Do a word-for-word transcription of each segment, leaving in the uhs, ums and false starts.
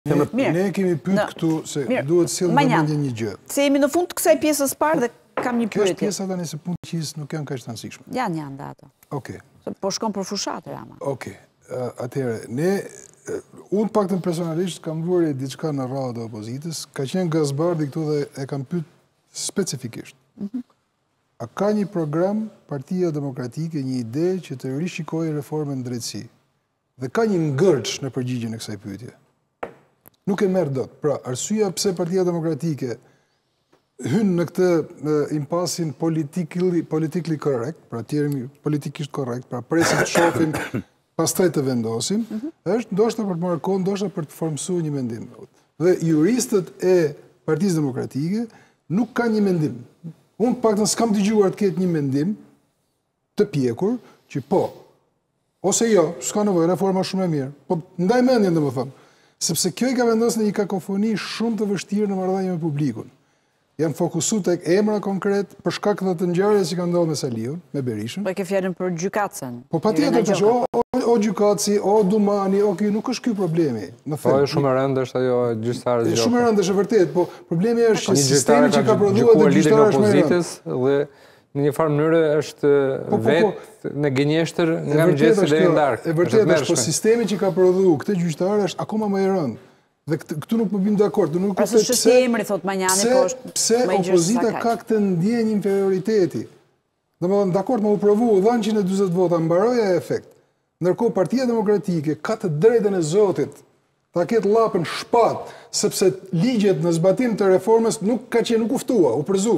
Ne kemi pyet këtu se duhet silë vëmendje një gjë. Se jemi në fund të kësaj pjesës parë dhe kam një pyetje. Kjo është pjesa tani se punë qisë nuk janë kaq të rëndësishme. Janë, janë dhe ato. Okej. Po shkon për fushatë, Rama. Okej. Atëherë, ne, unë paktën personalisht kam vërë diçka në radhë të opozitës, ka qenë gazbardi këtu dhe e kam pyet specifikisht. A ka një program Partia Demokratike, një ide që të rishikojë reformën në drejtësi? Dhe ka një ngërç në përgjigjen e kësaj pyetje. Nuk e merr dot. Pra, arsyeja pse Partia Demokratike hyn në këtë impasin politically politically correct, pra termi politikisht korrekt, pra presim të shohim pastaj të vendosim, është ndoshta për të marrë kohë, ndoshta për të formsuar një mendim. Dhe juristët e Partisë Demokratike nuk kanë një mendim. Unë paktën s'kam dëgjuar të ketë një mendim të pjekur që po, ose jo, s'ka nevojë, reforma shumë e mirë. Po ndaj mendjen domethënë. Sepse kjo i ka vendosur në një kakofoni shumë të vështirë në marrëdhënie me publikun. Janë fokusuar tek emra konkret për shkak të të ngjarjeve që kanë ndodhur me Saliun, me Berishën. Po e ke fjalën për gjykatën. Po patjetër tash o, o, o gjykatësi, o Dumani, o ky nuk është ky problemi. Në Po është shumë e rëndë është ajo gjyqtarë. Është shumë e rëndë është vërtet, po problemi është që sistemi që ka prodhuar dhe gjyqtarë është më i rëndë. Dhe në një farë mënyrë është vetë në gënjeshtër nga mëngjesi deri në darkë. E vërtet është, po sistemi që ka prodhuar këtë gjyqtarë është akoma më i rëndë. Dhe këtu nuk po bim dakord. Nuk kuptoj pse ç'është emri thot Manjani, po është pse opozita ka këtë ndjenjë inferioriteti. Domethënë dakord më u provu, dhanë njëqind e dyzet vota, mbaroja e efekt. Ndërkohë Partia Demokratike ka të drejtën e Zotit ta ketë llapën shpat, sepse ligjet në zbatim të reformës nuk ka qenë nuk uftua, u përzu.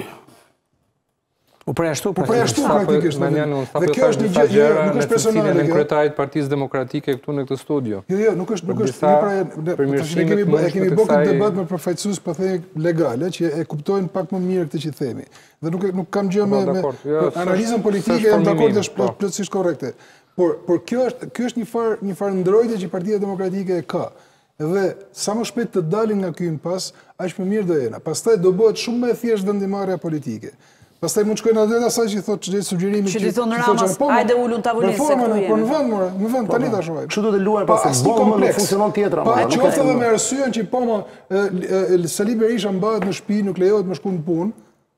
U përjashtu praktikisht. Dhe kjo është një gjë, nuk është personale. Në kryetarit Partisë Demokratike këtu në këtë studio. Jo, jo, nuk është, nuk është. Ne kemi bërë këtë debat me përfaqësues po thënë legale që e kuptojnë pak më mirë këtë që themi. Dhe nuk nuk kam gjë me analizën politike, jam dakord është plotësisht korrekte. Por por kjo është kjo është një farë një farë ndrojtje që Partia Demokratike e ka. Dhe sa më shpejt të dalin nga ky impas, aq më mirë do jena. Pastaj do bëhet shumë më e thjeshtë vendimarrja politike. Pastaj mund shkojnë atë asaj që thotë çdo sugjerimi që thonë Ramas, hajde ulun tavolinë se këtu jemi. Po në vend more, në vend tani tash vaj. Kështu do të luajë pas bomë nuk funksionon tjetra. Pa qoftë edhe me arsyen që po më Sali Berisha mbahet në shtëpi, nuk lejohet më shku në punë.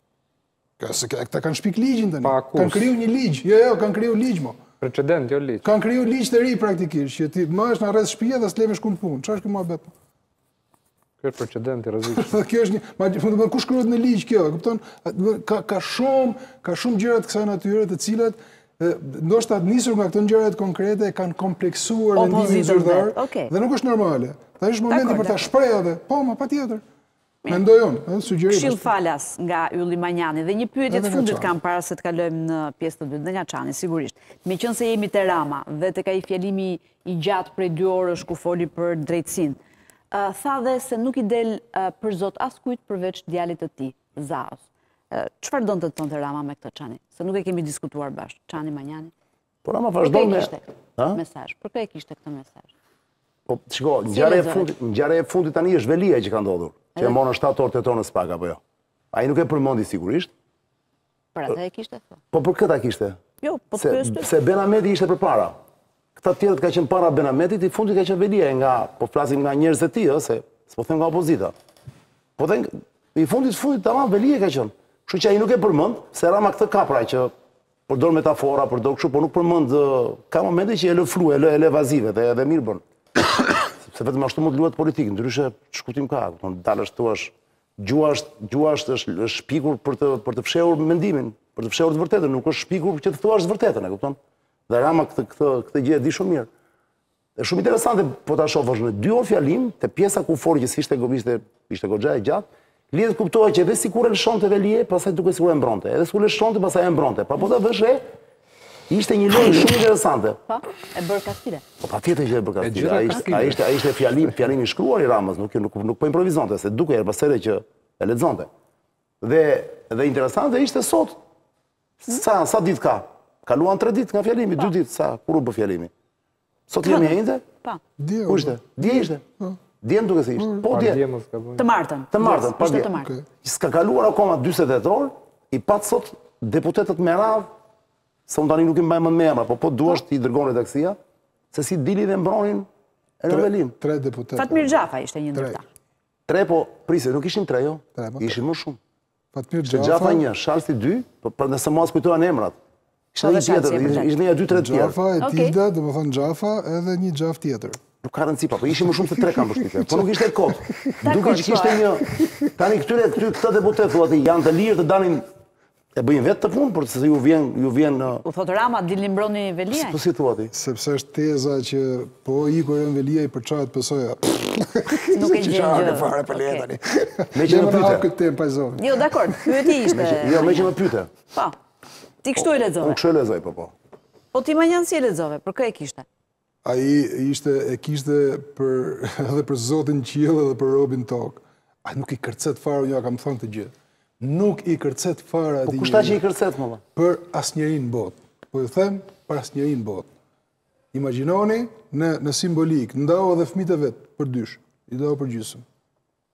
Ka se këta kanë shpik ligjin tani. Kanë kriju një ligj. Jo, jo, kanë kriju ligj mo. Precedent, jo ligj. Kanë kriju ligj të ri praktikisht, që ti marrësh në rreth shtëpia dhe s'le më shku në punë. Çfarë është ky mohabet? Kjo është precedent i rrezikshëm. Kjo është një, ma ku shkruhet në ligj kjo, kupton? Ka ka shumë, ka shumë gjëra të kësaj natyre të cilat ndoshta nisur nga këto gjëra konkrete kanë kompleksuar mendimin zyrtar dhe nuk është normale. Tash është momenti për ta shprehur atë. Po, ma patjetër. Mendoj unë, ëh, sugjerim. Këshill falas nga Ylli Manjani dhe një pyetje të fundit kam para se të kalojmë në pjesën e dytë dhe nga Çani sigurisht. Meqense jemi te Rama dhe tek ai fjalimi i gjatë prej dy orësh ku foli për drejtësinë. Uh, tha dhe se nuk i del uh, për zot askujt përveç djalit të tij, Zaos. Çfarë uh, donte të thonë Rama me këtë Çani? Se nuk e kemi diskutuar bashkë, Çani Manjani. Po Rama vazhdon me mesazh. Për kë e kishte këtë mesazh? Po shiko, ngjarja e fundit, ngjarja e fundit tani është Velia që ka ndodhur, që e morën shtatë orë tetor në Spag apo jo. Ai nuk e përmendi sigurisht. Për atë e kishte thënë. Po për këtë kishte. Jo, po se, se Benameti ishte përpara. Këta tjetët ka qenë para Benametit, i fundit ka qenë Velia, nga, po flasim nga njerëz e tij, se s'po them nga opozita. Po them, i fundit fundit tamam Velia ka qenë. Kështu që ai nuk e përmend, se Rama këtë ka pra që përdor metafora, përdor kështu, po nuk përmend ka momente që e lë flu, e lë, e lë evazive dhe edhe mirë bën. Se vetëm ashtu mund të luhet politikë, ndryshe ç'kuptim ka, kupton, dalësh thuash, gjua është gjua është është shpikur për të për të fshehur mendimin, për të fshehur të vërtetën, nuk është shpikur që të thuash të vërtetën, e kupton? Dhe Rama këtë këtë këtë gjë e di shumë mirë. Është shumë interesante po ta shohësh në dy orë fjalim, te pjesa ku fori që ishte ishte ishte goxha e gjatë, lidhet kuptohet që edhe sikur e lëshonte Velie, pastaj duke sikur e mbronte. Edhe sikur e lëshonte, pastaj e mbronte. Pa po ta vesh re, ishte një lojë shumë interesante. Po, e bër Kastile. Po patjetër që e bër Kastile. Ai ishte ai ishte ai ishte fjalim, fjalim i shkruar i Ramës, nuk nuk nuk po improvizonte, se duke er pasere që e lexonte. Dhe dhe interesante ishte sot. Sa sa ditë ka? Kaluan tre ditë nga fjalimi, dy ditë, sa, kur u bë fjalimi? Sot jemi ende? Po. Ku ishte? Dje ishte? Dje duke se ishte. Po dje. Të martën. Të martën, pa dje. S'ka kaluar akoma dyzet e dhjetor, i pat sot deputetët me radhë, se unë tani nuk i mbaj mend me emra, po po duash ti dërgoni taksia, se si dili dhe mbronin Elon Velin. Tre deputet. Fatmir Gjafa ishte një ndërta. Tre, po, prisë, nuk ishin tre, jo? Tre, po, Ishin më shumë. Fatmir Që Gjafa. Gjafa një, Shalsi dy, për nëse mos kujtoan emrat. Ishte një tjetër, ishte një dy, tre tjetër. Gjafa e Tilda, dhe më thonë Gjafa, edhe një Gjaf tjetër. Nuk ka rëndësi pa, po ishin më shumë se tre kam përshtypje. Po nuk ishte kot. Duke që kishte një... Tani këtyre, këta deputet, thua ti, janë të lirë të danin... E bëjnë vetë të punë, por se ju vjen... Ju vjen... U thotë Rama, dilin mbroni Veliaj? Po si thua ti? Sepse është teza që po i kur e në Veliaj për qatë pësoja. Nuk e gjenë gjë. Që fare për letani. Me që më pyte. këtë temë pajzohë. Jo, dakord, pyeti ishte... Jo, me që më pyte. Po, ti kështu e lexove? Unë kështu e lexoj, po po. Po ti më janë si e lexove, për kë e kishte? A i ishte, e kishte për, edhe për Zotin Qiell edhe për Robin Tokë. A nuk i kërcet fare, unë ja kam thonë të gjithë. Nuk i kërcet fare... Po kushta që i kërcet, më dhe? Për asnjërin botë. Po ju them, për asnjërin botë. Imagjinoni në, në simbolik, ndau edhe fëmijët e vet për dysh, i ndau për gjysmë.